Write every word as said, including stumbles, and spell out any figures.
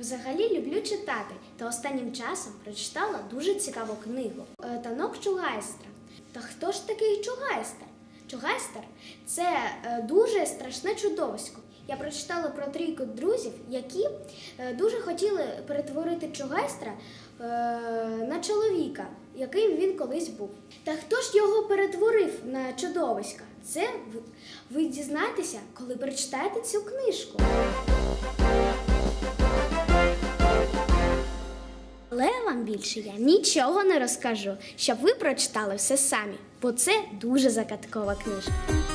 Взагалі люблю читати, та останнім часом прочитала дуже цікаву книгу «Танок Чугайстера». Та хто ж такий Чугайстер? Чугайстер – це дуже страшне чудовисько. Я прочитала про трійку друзів, які дуже хотіли перетворити Чугайстера на чоловіка, яким він колись був. Та хто ж його перетворив на чудовиська? Це ви дізнаєтеся, коли прочитаєте цю книжку. Але вам більше я нічого не розкажу, щоб ви прочитали все самі, бо це дуже загадкова книжка.